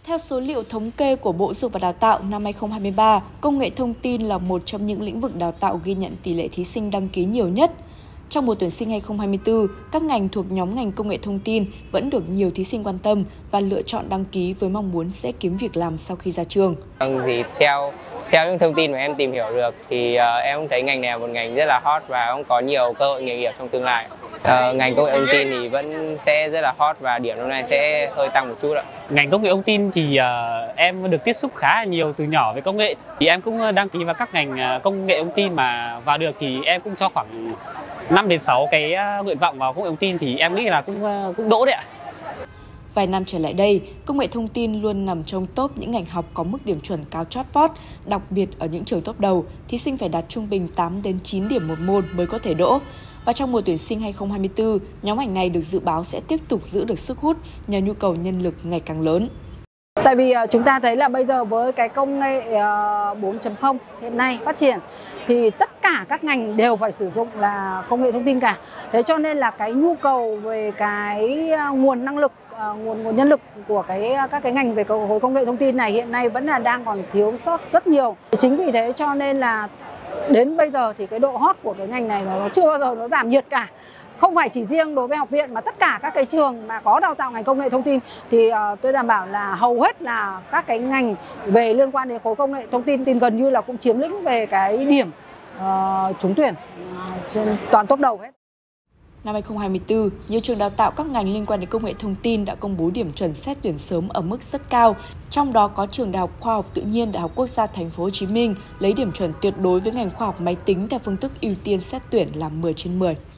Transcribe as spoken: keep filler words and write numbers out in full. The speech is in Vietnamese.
Theo số liệu thống kê của Bộ Giáo dục và Đào tạo năm hai không hai ba, công nghệ thông tin là một trong những lĩnh vực đào tạo ghi nhận tỷ lệ thí sinh đăng ký nhiều nhất. Trong mùa tuyển sinh hai không hai tư, các ngành thuộc nhóm ngành công nghệ thông tin vẫn được nhiều thí sinh quan tâm và lựa chọn đăng ký với mong muốn sẽ kiếm việc làm sau khi ra trường. Thì theo theo những thông tin mà em tìm hiểu được thì uh, em cũng thấy ngành này là một ngành rất là hot và cũng có nhiều cơ hội nghề nghiệp trong tương lai. Uh, ngành công nghệ thông tin thì vẫn sẽ rất là hot và điểm năm nay sẽ hơi tăng một chút ạ. Ngành công nghệ thông tin thì uh, em được tiếp xúc khá là nhiều từ nhỏ với công nghệ, thì em cũng đăng ký vào các ngành công nghệ thông tin, mà vào được thì em cũng cho khoảng năm đến sáu cái nguyện vọng vào công nghệ thông tin, thì em nghĩ là cũng cũng đỗ đấy ạ. Vài năm trở lại đây, công nghệ thông tin luôn nằm trong top những ngành học có mức điểm chuẩn cao chót vót, đặc biệt ở những trường top đầu, thí sinh phải đạt trung bình tám đến chín điểm một môn mới có thể đỗ. Và trong mùa tuyển sinh hai không hai tư, nhóm ngành này được dự báo sẽ tiếp tục giữ được sức hút nhờ nhu cầu nhân lực ngày càng lớn. Tại vì chúng ta thấy là bây giờ với cái công nghệ bốn chấm không hiện nay phát triển thì tất cả các ngành đều phải sử dụng là công nghệ thông tin cả. Thế cho nên là cái nhu cầu về cái nguồn năng lực, nguồn nguồn nhân lực của cái các cái ngành về khối công nghệ thông tin này hiện nay vẫn là đang còn thiếu sót rất nhiều. Chính vì thế cho nên là đến bây giờ thì cái độ hot của cái ngành này nó chưa bao giờ nó giảm nhiệt cả. Không phải chỉ riêng đối với học viện mà tất cả các cái trường mà có đào tạo ngành công nghệ thông tin thì uh, tôi đảm bảo là hầu hết là các cái ngành về liên quan đến khối công nghệ thông tin thì gần như là cũng chiếm lĩnh về cái điểm uh, trúng tuyển uh, trên toàn top đầu hết. Năm hai không hai tư, nhiều trường đào tạo các ngành liên quan đến công nghệ thông tin đã công bố điểm chuẩn xét tuyển sớm ở mức rất cao. Trong đó có trường Đại học Khoa học Tự nhiên Đại học Quốc gia Thành phố Hồ Chí Minh lấy điểm chuẩn tuyệt đối với ngành khoa học máy tính theo phương thức ưu tiên xét tuyển là mười trên mười.